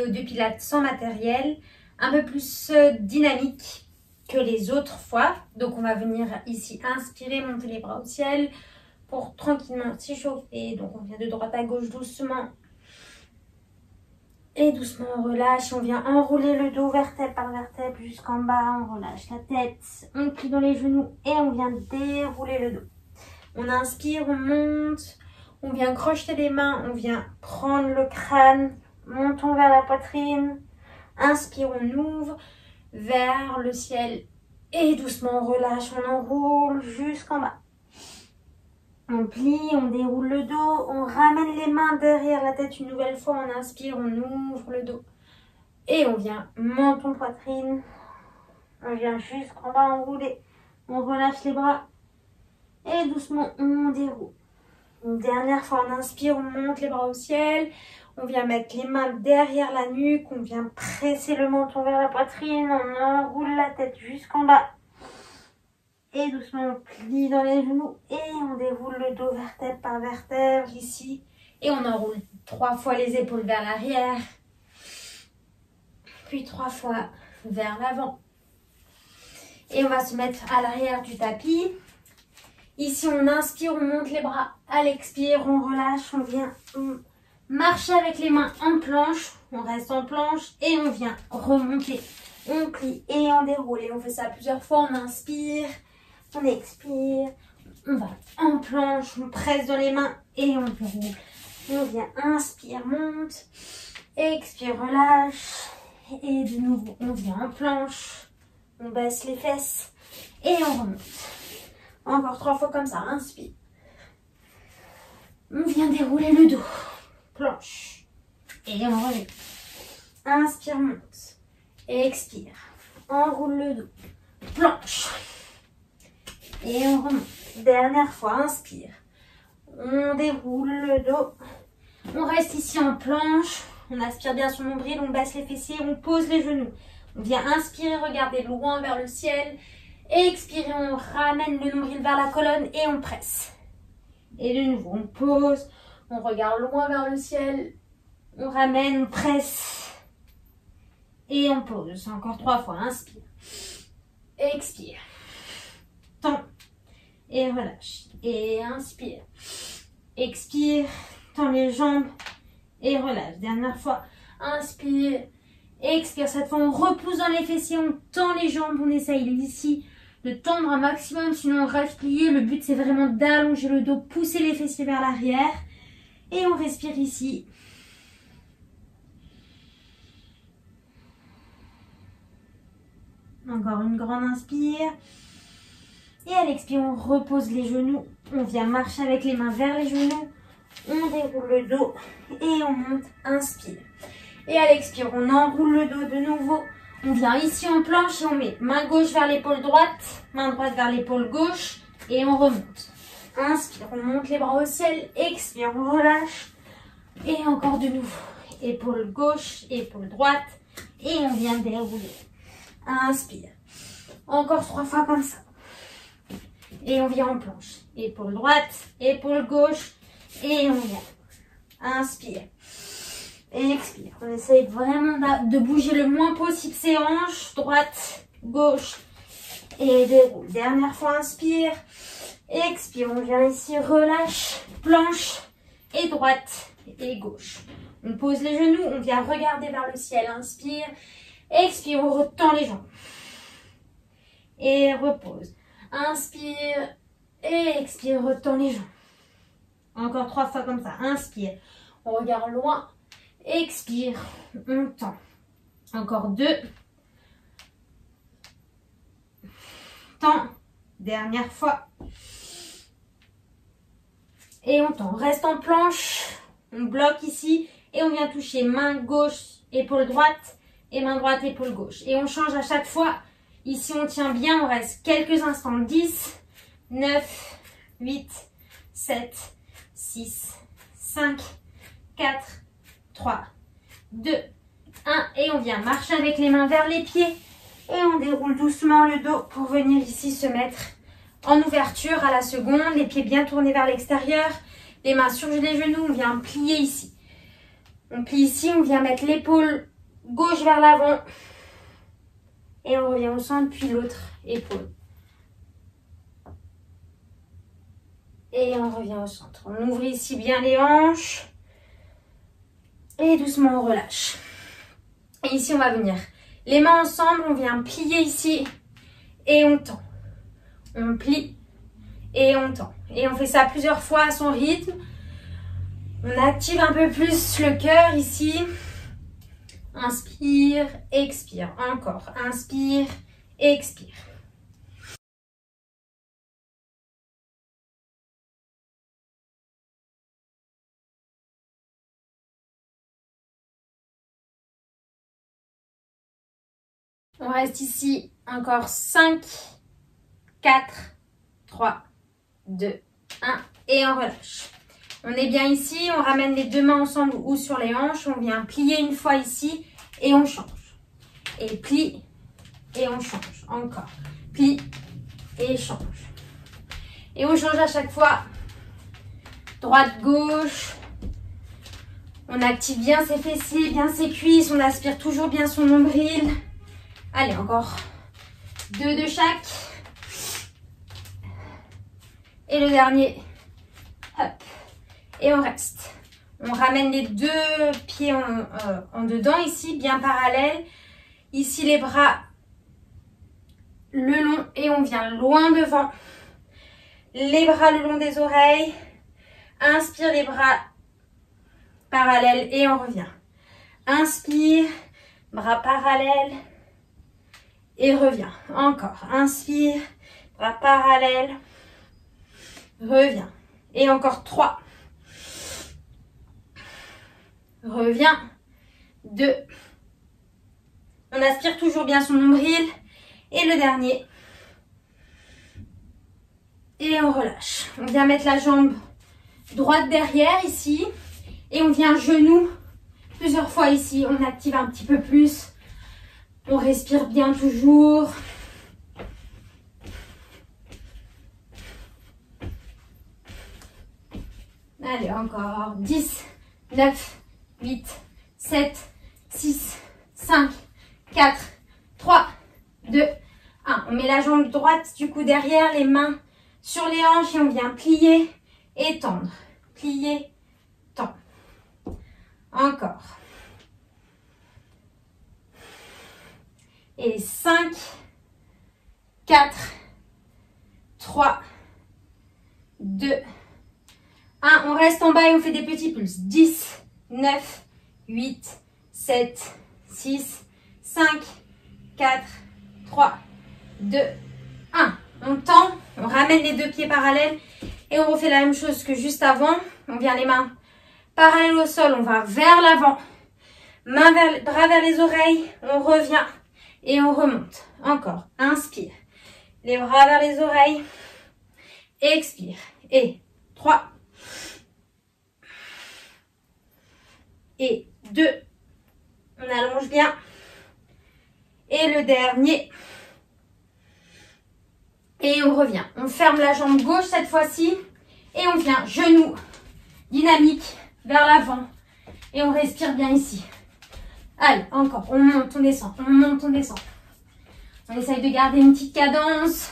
vidéo de pilates sans matériel, un peu plus dynamique que les autres fois. Donc on va venir ici inspirer, monter les bras au ciel pour tranquillement s'échauffer. Donc on vient de droite à gauche doucement. Et doucement on relâche, on vient enrouler le dos vertèbre par vertèbre jusqu'en bas, on relâche la tête, on plie dans les genoux et on vient dérouler le dos. On inspire, on monte, on vient crocheter les mains, on vient prendre le crâne, montons vers la poitrine, inspire, on ouvre vers le ciel et doucement on relâche, on enroule jusqu'en bas. On plie, on déroule le dos, on ramène les mains derrière la tête une nouvelle fois, on inspire, on ouvre le dos. Et on vient menton poitrine, on vient jusqu'en bas enrouler, on relâche les bras et doucement on déroule. Une dernière fois on inspire, on monte les bras au ciel, on vient mettre les mains derrière la nuque, on vient presser le menton vers la poitrine, on enroule la tête jusqu'en bas. Et doucement, on plie dans les genoux et on déroule le dos vertèbre par vertèbre ici. Et on enroule 3 fois les épaules vers l'arrière. Puis 3 fois vers l'avant. Et on va se mettre à l'arrière du tapis. Ici, on inspire, on monte les bras. À l'expire, on relâche, on vient marcher avec les mains en planche. On reste en planche et on vient remonter. On plie et on déroule. Et on fait ça plusieurs fois. On inspire. On expire, on va en planche, on presse dans les mains et on déroule. On vient, inspire, monte, expire, relâche. Et de nouveau, on vient en planche, on baisse les fesses et on remonte. Encore 3 fois comme ça, inspire. On vient dérouler le dos, planche. Et on remonte. Inspire, monte, expire, enroule le dos, planche. Et on remonte. Dernière fois, inspire. On déroule le dos. On reste ici en planche. On aspire bien son nombril, on baisse les fessiers, on pose les genoux. On vient inspirer, regarder loin vers le ciel. Expirer, on ramène le nombril vers la colonne et on presse. Et de nouveau, on pose. On regarde loin vers le ciel. On ramène, on presse. Et on pose. Encore 3 fois. Inspire. Expire. Tends et relâche. Et inspire. Expire. Tends les jambes et relâche. Dernière fois. Inspire. Expire. Cette fois, on repousse dans les fessiers. On tend les jambes. On essaye ici de tendre un maximum. Sinon, on reste plié. Le but, c'est vraiment d'allonger le dos. Pousser les fessiers vers l'arrière. Et on respire ici. Encore une grande inspire. Et à l'expire, on repose les genoux. On vient marcher avec les mains vers les genoux. On déroule le dos et on monte. Inspire. Et à l'expire, on enroule le dos de nouveau. On vient ici en planche et on met main gauche vers l'épaule droite, main droite vers l'épaule gauche et on remonte. Inspire, on monte les bras au ciel. Expire, on relâche. Et encore de nouveau. Épaule gauche, épaule droite et on vient dérouler. Inspire. Encore 3 fois comme ça. Et on vient en planche. Épaule droite, épaule gauche. Et on vient. Inspire. Et expire. On essaye vraiment de bouger le moins possible ses hanches. Droite, gauche. Et déroule. Dernière fois, inspire. Expire. On vient ici, relâche. Planche. Et droite. Et gauche. On pose les genoux. On vient regarder vers le ciel. Inspire. Expire. On retend les jambes. Et repose. Inspire et expire, retend les jambes. Encore 3 fois comme ça. Inspire, on regarde loin. Expire, on tend. Encore 2. Tend. Dernière fois. Et on tend. On reste en planche. On bloque ici. Et on vient toucher main gauche, épaule droite. Et main droite, épaule gauche. Et on change à chaque fois. Ici, on tient bien, on reste quelques instants. 10, 9, 8, 7, 6, 5, 4, 3, 2, 1. Et on vient marcher avec les mains vers les pieds. Et on déroule doucement le dos pour venir ici se mettre en ouverture à la seconde. Les pieds bien tournés vers l'extérieur. Les mains sur les genoux, on vient plier ici. On plie ici, on vient mettre l'épaule gauche vers l'avant. Et on revient au centre, puis l'autre épaule. Et on revient au centre. On ouvre ici bien les hanches. Et doucement, on relâche. Et ici, on va venir les mains ensemble. On vient plier ici. Et on tend. On plie. Et on tend. Et on fait ça plusieurs fois à son rythme. On active un peu plus le cœur ici. Inspire, expire. Encore. Inspire, expire. On reste ici encore 5, 4, 3, 2, 1 et on relâche. On est bien ici, on ramène les deux mains ensemble ou sur les hanches. On vient plier une fois ici et on change. Et plie et on change. Encore. Plie et change. Et on change à chaque fois. Droite, gauche. On active bien ses fessiers, bien ses cuisses. On aspire toujours bien son nombril. Allez, encore 2 de chaque. Et le dernier. Hop. Et on reste. On ramène les deux pieds en dedans ici, bien parallèles. Ici, les bras le long et on vient loin devant. Les bras le long des oreilles. Inspire, les bras parallèles et on revient. Inspire, bras parallèles. Et reviens. Encore. Inspire. Bras parallèles. Reviens. Et encore 3. Reviens. 2. On aspire toujours bien son nombril. Et le dernier. Et on relâche. On vient mettre la jambe droite derrière ici. Et on vient genou plusieurs fois ici. On active un petit peu plus. On respire bien toujours. Allez, encore 10, 9, 8, 7, 6, 5, 4, 3, 2, 1. On met la jambe droite du coup derrière, les mains sur les hanches et on vient plier et tendre. Plier, tendre. Encore. Et 5, 4, 3, 2, 1. On reste en bas et on fait des petits pulses. 10, 9, 8, 7, 6, 5, 4, 3, 2, 1. On tend, on ramène les deux pieds parallèles et on refait la même chose que juste avant. On vient les mains parallèles au sol, on va vers l'avant. Bras vers les oreilles, on revient. Et on remonte. Encore. Inspire. Les bras vers les oreilles. Expire. Et 3. Et 2. On allonge bien. Et le dernier. Et on revient. On ferme la jambe gauche cette fois-ci. Et on vient genou dynamique vers l'avant. Et on respire bien ici. Allez, encore. On monte, on descend. On monte, on descend. On essaye de garder une petite cadence.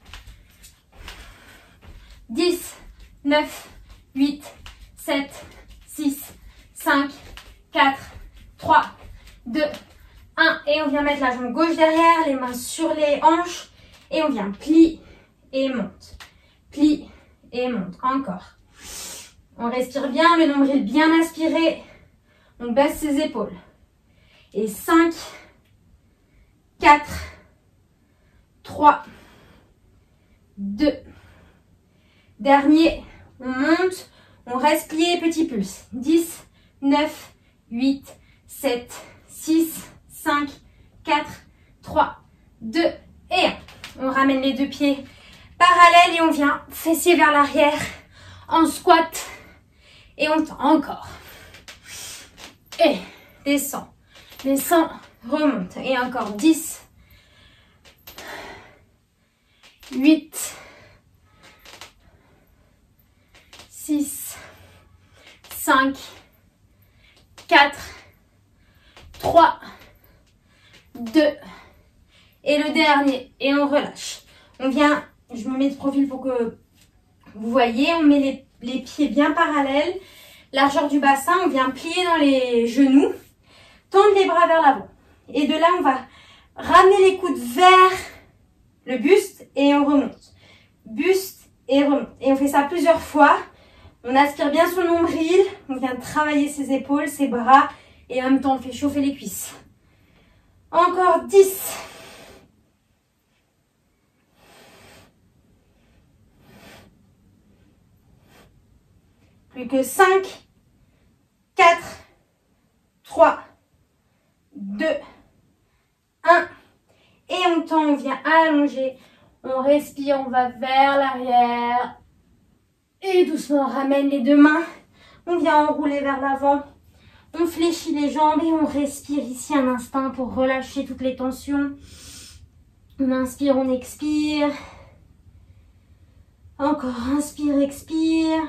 10, 9, 8, 7, 6, 5, 4, 3, 2, 1. Et on vient mettre la jambe gauche derrière, les mains sur les hanches. Et on vient plie et monte. Plie et monte. Encore. On respire bien, le nombril bien aspiré. On baisse ses épaules. Et 5, 4, 3, 2. Dernier, on monte, on reste plié, petit pulse. 10, 9, 8, 7, 6, 5, 4, 3, 2 et 1. On ramène les deux pieds parallèles et on vient fessier vers l'arrière en squat. Et on tend encore. Et descend. Descend, remonte. Et encore 10, 8, 6, 5, 4, 3, 2. Et le dernier. Et on relâche. On vient, je me mets de profil pour que vous voyez, on met les pieds bien parallèles. Largeur du bassin, on vient plier dans les genoux. Tendre les bras vers l'avant. Et de là, on va ramener les coudes vers le buste et on remonte. Buste et remonte. Et on fait ça plusieurs fois. On aspire bien son nombril. On vient travailler ses épaules, ses bras. Et en même temps, on fait chauffer les cuisses. Encore 10. Plus que 5, 4, 3, 2, 1. Et on tend, on vient allonger. On respire, on va vers l'arrière. Et doucement, on ramène les deux mains. On vient enrouler vers l'avant. On fléchit les jambes et on respire ici un instant pour relâcher toutes les tensions. On inspire, on expire. Encore, inspire, expire.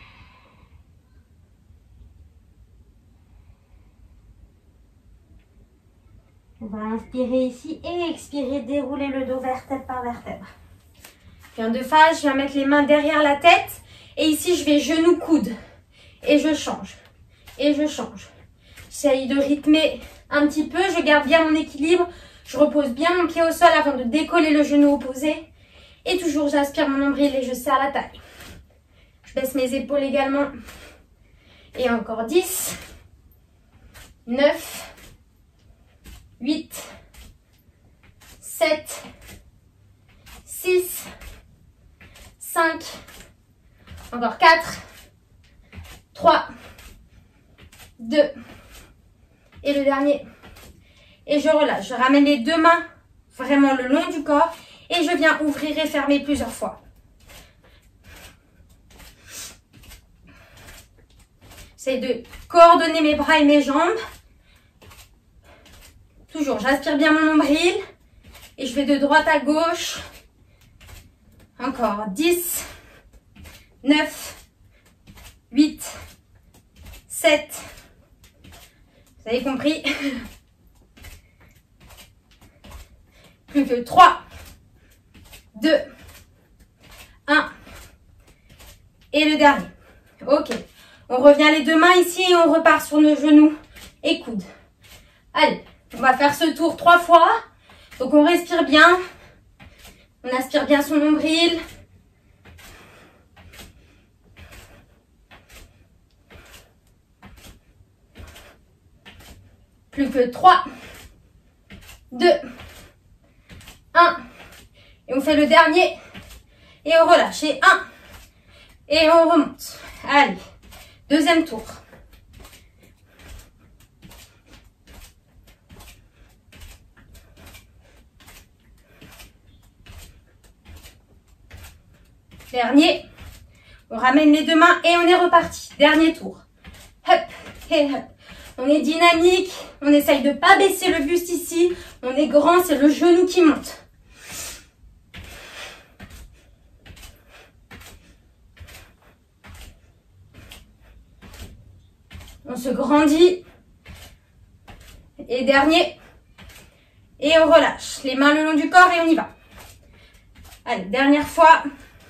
On va inspirer ici et expirer, dérouler le dos vertèbre par vertèbre. Je viens de face, je viens mettre les mains derrière la tête. Et ici, je vais genou, coude. Et je change. Et je change. J'essaye de rythmer un petit peu. Je garde bien mon équilibre. Je repose bien mon pied au sol avant de décoller le genou opposé. Et toujours, j'aspire mon nombril et je serre la taille. Je baisse mes épaules également. Et encore 10, 9, 8, 7, 6, 5, encore 4, 3, 2, et le dernier. Et je relâche. Je ramène les deux mains vraiment le long du corps et je viens ouvrir et fermer plusieurs fois. J'essaie de coordonner mes bras et mes jambes. Toujours, j'aspire bien mon nombril et je vais de droite à gauche. Encore 10, 9, 8, 7. Vous avez compris? Plus que 3, 2, 1. Et le dernier. Ok. On revient les deux mains ici et on repart sur nos genoux et coudes. Allez, on va faire ce tour 3 fois. Donc on respire bien. On aspire bien son nombril. Plus que 3, 2, 1. Et on fait le dernier. Et on relâche. Et 1. Et on remonte. Allez. Deuxième tour. Dernier. On ramène les deux mains et on est reparti. Dernier tour. Hop et hop. On est dynamique. On essaye de ne pas baisser le buste ici. On est grand, c'est le genou qui monte. On se grandit. Et dernier. Et on relâche. Les mains le long du corps et on y va. Allez, dernière fois.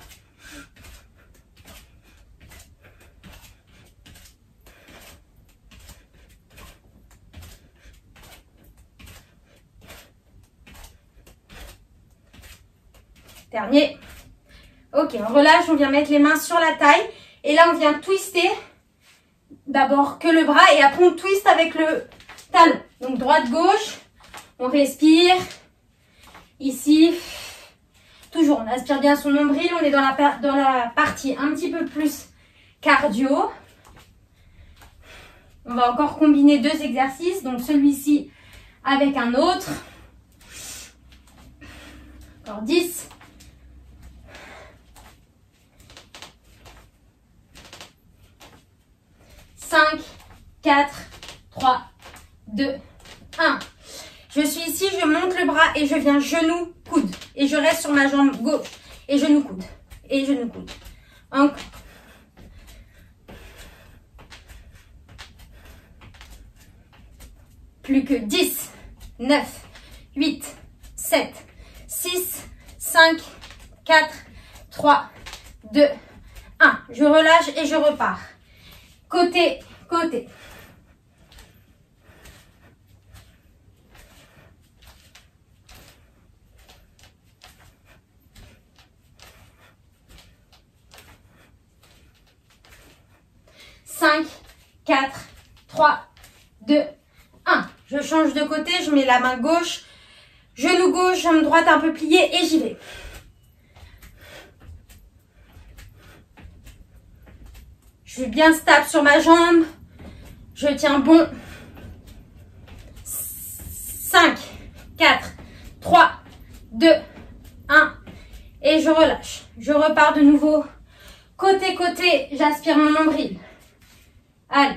Dernier. Ok, on relâche, on vient mettre les mains sur la taille. Et là, on vient twister. D'abord que le bras et après on twist avec le talon. Donc droite-gauche. On respire. Ici. Toujours, on aspire bien son nombril. On est dans la partie un petit peu plus cardio. On va encore combiner deux exercices. Donc celui-ci avec un autre. Encore 10. 5, 4, 3, 2, 1. Je suis ici, je monte le bras et je viens genou, coude. Et je reste sur ma jambe gauche. Et genou, coude. Et genou, coude. Encore. Plus que 10, 9, 8, 7, 6, 5, 4, 3, 2, 1. Je relâche et je repars. Côté, côté. Cinq, 4, 3, 2, 1. Je change de côté, je mets la main gauche, genou gauche, jambe droite un peu pliée et j'y vais. Je suis bien stable sur ma jambe. Je tiens bon. 5, 4, 3, 2, 1. Et je relâche. Je repars de nouveau. Côté, côté, j'aspire mon nombril. Allez.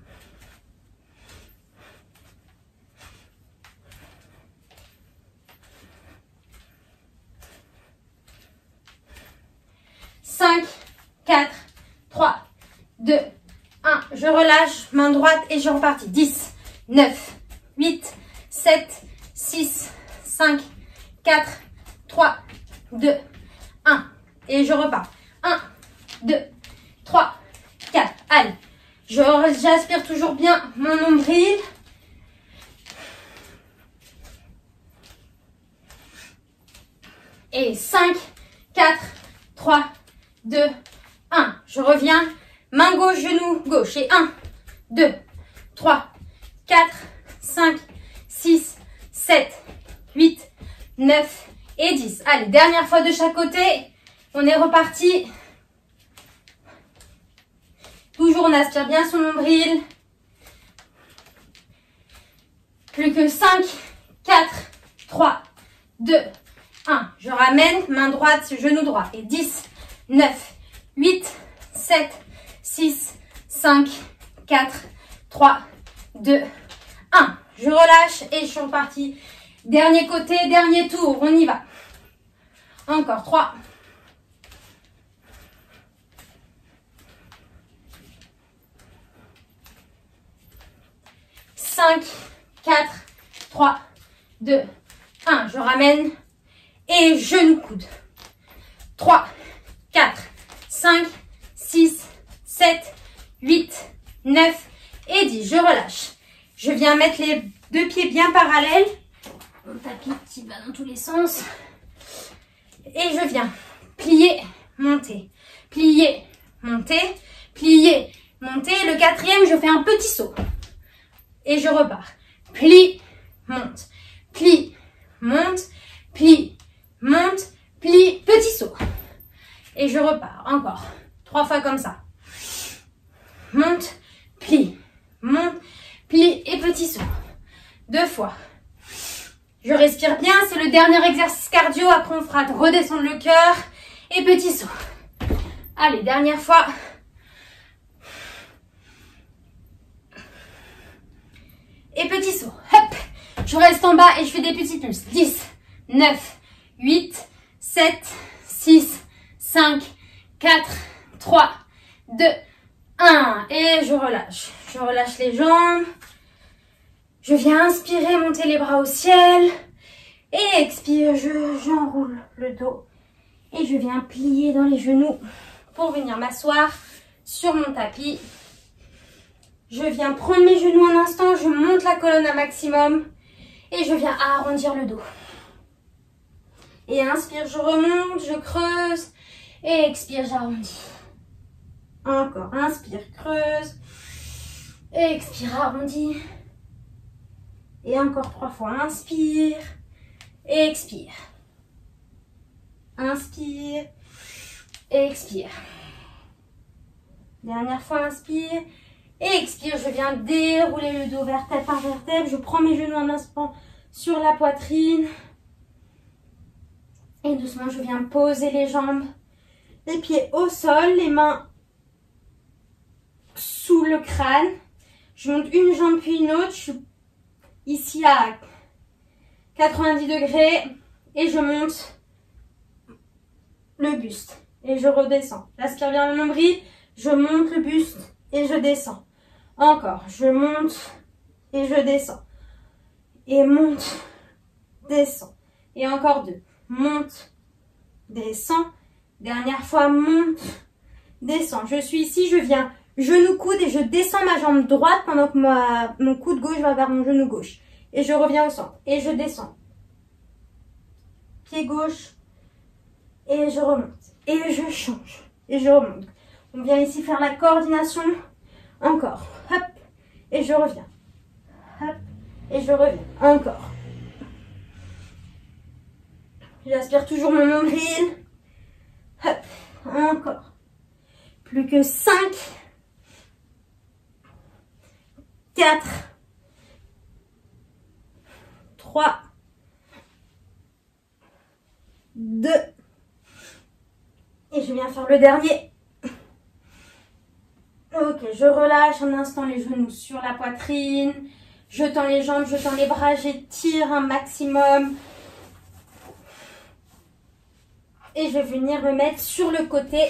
Cinq, 4, 3, 2, 1. Je relâche, main droite et je repartis. 10, 9, 8, 7, 6, 5, 4, 3, 2, 1. Et je repars. 1, 2, 3, 4. Allez. J'aspire toujours bien mon nombril. Et 5, 4, 3, 2, 1. Je reviens. Main gauche, genou gauche. Et 1, 2, 3, 4, 5, 6, 7, 8, 9 et 10. Allez, dernière fois de chaque côté. On est reparti. Toujours, on aspire bien son nombril. Plus que 5, 4, 3, 2, 1. Je ramène, main droite, genou droit. Et 10, 9, 8, 7, 6, 5, 4, 3, 2, 1. Je relâche et je suis repartie. Dernier côté, dernier tour. On y va. Encore 3. 5, 4, 3, 2, 1. Je ramène et genou coude. 3, 4, 5, 6, 7, 8, 9 et 10. Je relâche. Je viens mettre les deux pieds bien parallèles. Mon tapis qui va dans tous les sens. Et je viens plier, monter, plier, monter, plier, monter. Le quatrième, je fais un petit saut. Et je repars. Plie, monte, plie, monte, plie, monte, plie, petit saut. Et je repars. Encore. 3 fois comme ça. Monte, plie, et petit saut. 2 fois. Je respire bien. C'est le dernier exercice cardio. Après, on fera redescendre le cœur et petit saut. Allez, dernière fois. Et petit saut. Hop. Je reste en bas et je fais des petits pulses. 10, 9, 8, 7, 6, 5, 4, 3, 2, 1. Et je relâche. Je relâche les jambes. Je viens inspirer, monter les bras au ciel. Et expire, j'enroule le dos. Et je viens plier dans les genoux pour venir m'asseoir sur mon tapis. Je viens prendre mes genoux un instant, je monte la colonne un maximum. Et je viens arrondir le dos. Et inspire, je remonte, je creuse. Et expire, j'arrondis. Encore, inspire, creuse. Et expire, arrondis. Et encore 3 fois, inspire. Et expire. Inspire. Et expire. Dernière fois, inspire. Et expire, je viens dérouler le dos vertèbre par vertèbre. Je prends mes genoux un instant sur la poitrine. Et doucement, je viens poser les jambes. Les pieds au sol, les mains sous le crâne. Je monte une jambe puis une autre. Je suis ici à 90 degrés. Et je monte le buste. Et je redescends. J'aspire bien le nombril. Je monte le buste et je descends. Encore. Je monte et je descends. Et monte. descends. Et encore 2. Monte, descends. Dernière fois, monte, descends. Je suis ici, je viens genou coude et je descends ma jambe droite pendant que mon coude gauche va vers mon genou gauche. Et je reviens au centre. Et je descends. Pied gauche. Et je remonte. Et je change. Et je remonte. On vient ici faire la coordination. Encore. Hop. Et je reviens. Hop. Et je reviens. Encore. J'aspire toujours mon nombril. Hop. Encore. Plus que 5. 4. 3. 2. Et je viens faire le dernier. Ok, je relâche un instant les genoux sur la poitrine. Je tends les jambes, je tends les bras, j'étire un maximum. Et je vais venir me mettre sur le côté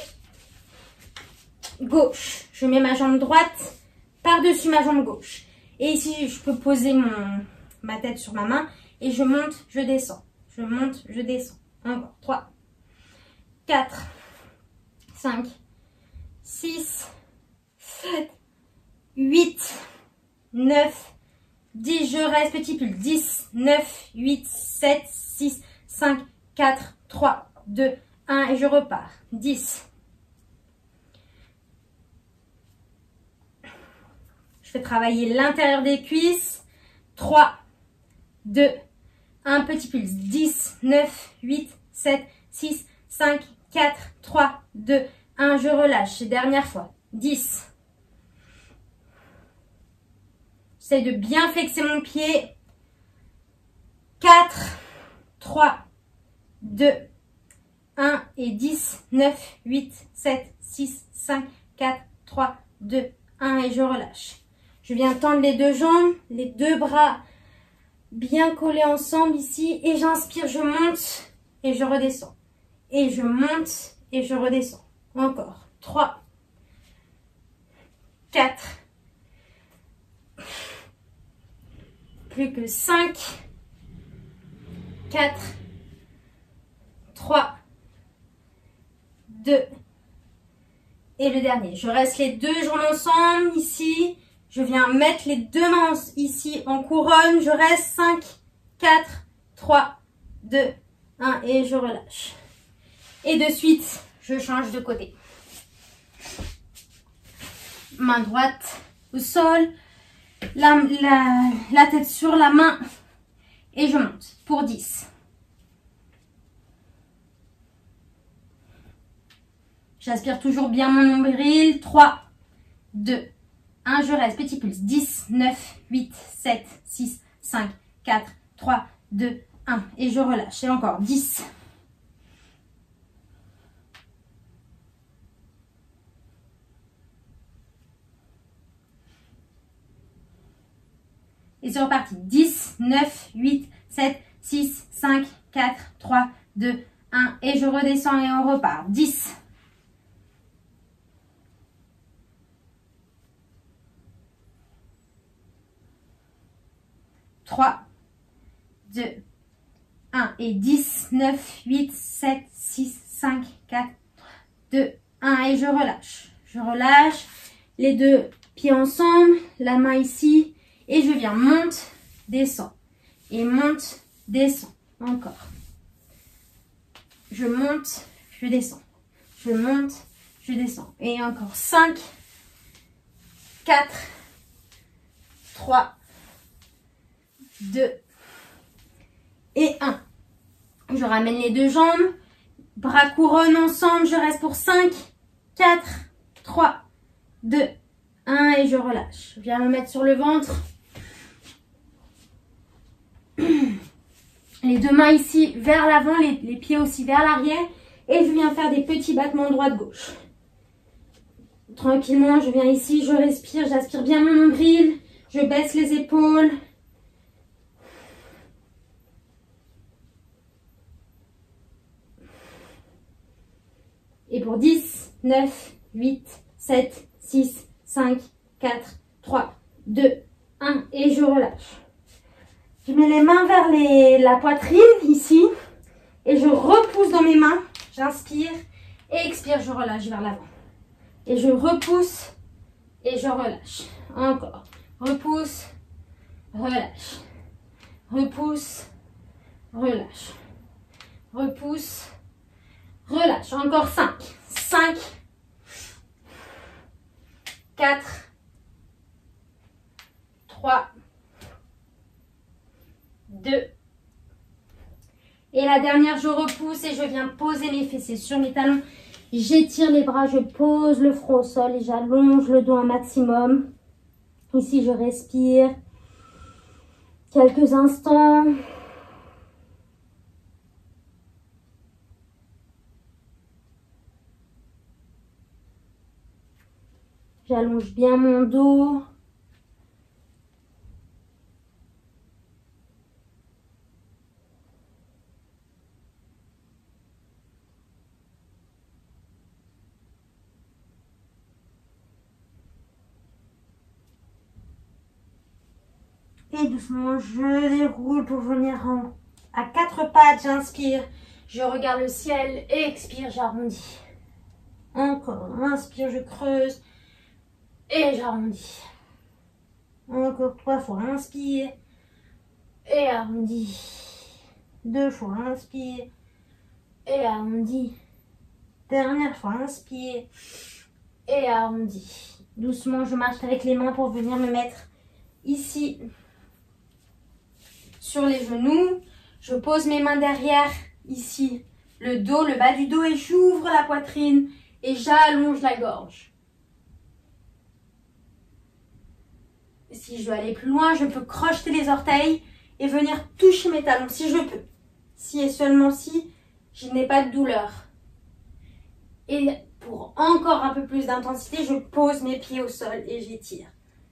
gauche. Je mets ma jambe droite par-dessus ma jambe gauche. Et ici, je peux poser ma tête sur ma main. Et je monte, je descends. Je monte, je descends. Encore. 3, 4, 5, 6, 7, 8, 9, 10. Je reste, petit pull. 10, 9, 8, 7, 6, 5, 4, 3, 2, 1. Et je repars. 10. Je fais travailler l'intérieur des cuisses. 3, 2, 1. Petit pulse. 10, 9, 8, 7, 6, 5, 4, 3, 2, 1. Je relâche. Dernière fois. 10. J'essaie de bien flexer mon pied. 4, 3, 2, 1 et 10, 9, 8, 7, 6, 5, 4, 3, 2, 1 et je relâche. Je viens tendre les deux jambes, les deux bras bien collés ensemble ici et j'inspire, je monte et je redescends. Et je monte et je redescends. Encore. 3, 4, plus que 5, 4, 3, 2 et le dernier. Je reste les deux jambes ensemble ici. Je viens mettre les deux mains ici en couronne. Je reste 5, 4, 3, 2, 1 et je relâche. Et de suite, je change de côté. Main droite au sol. La tête sur la main. Et je monte pour 10. J'aspire toujours bien mon nombril. 3, 2, 1. Je reste. Petit pulse. 10, 9, 8, 7, 6, 5, 4, 3, 2, 1. Et je relâche. Et encore. 10. Et c'est reparti. 10, 9, 8, 7, 6, 5, 4, 3, 2, 1. Et je redescends et on repart. 10. 3, 2, 1 et 10, 9, 8, 7, 6, 5, 4, 2, 1 et je relâche. Je relâche les deux pieds ensemble, la main ici et je viens monte, descends et monte, descends. Encore. Je monte, je descends. Je monte, je descends. Et encore 5, 4, 3, 2 et 1. Je ramène les deux jambes, bras couronne ensemble, je reste pour 5, 4, 3, 2, 1 et je relâche. Je viens me mettre sur le ventre. Les deux mains ici vers l'avant, les pieds aussi vers l'arrière et je viens faire des petits battements droite-gauche. Tranquillement, je viens ici, je respire, j'aspire bien mon nombril, je baisse les épaules. Et pour 10, 9, 8, 7, 6, 5, 4, 3, 2, 1. Et je relâche. Je mets les mains vers la poitrine, ici. Et je repousse dans mes mains. J'inspire et expire, je relâche vers l'avant. Et je repousse et je relâche. Encore. Repousse, relâche. Repousse, relâche. Repousse, relâche. Encore 5. 5, 4, 3, 2. Et la dernière, je repousse et je viens poser mes fessiers sur mes talons. J'étire les bras, je pose le front au sol et j'allonge le dos un maximum. Ici, je respire quelques instants. J'allonge bien mon dos. Et doucement, je déroule pour venir à 4 pattes. J'inspire, je regarde le ciel et expire, j'arrondis. Encore, inspire, je creuse et j'arrondis. Encore 3 fois, inspire et arrondis. 2 fois, inspire et arrondis. Dernière fois, inspire et arrondis. Doucement, je marche avec les mains pour venir me mettre ici sur les genoux. Je pose mes mains derrière, ici, le dos, le bas du dos et j'ouvre la poitrine et j'allonge la gorge. Si je veux aller plus loin, je peux crocheter les orteils et venir toucher mes talons si je peux. Si et seulement si je n'ai pas de douleur. Et pour encore un peu plus d'intensité, je pose mes pieds au sol et j'étire.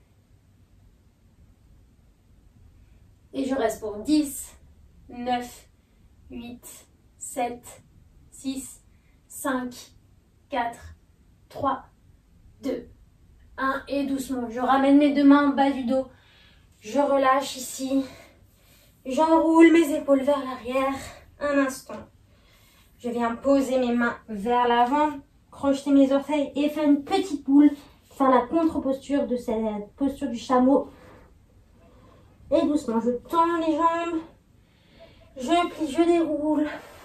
Et je reste pour 10, 9, 8, 7, 6, 5, 4, 3, 2, 1. Et doucement, je ramène mes deux mains en bas du dos. Je relâche ici. J'enroule mes épaules vers l'arrière. Un instant. Je viens poser mes mains vers l'avant, crocheter mes orteils et faire une petite boule. Faire la contre-posture de cette posture du chameau. Et doucement, je tends les jambes, je plie, je déroule.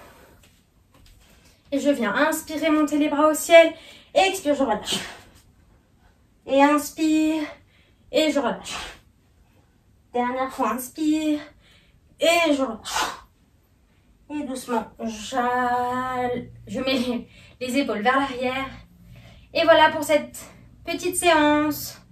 Et je viens inspirer, monter les bras au ciel. Et expire, je relâche. Et inspire, et je relâche. Dernière fois, inspire, et je relâche. Et doucement, je mets les épaules vers l'arrière. Et voilà pour cette petite séance.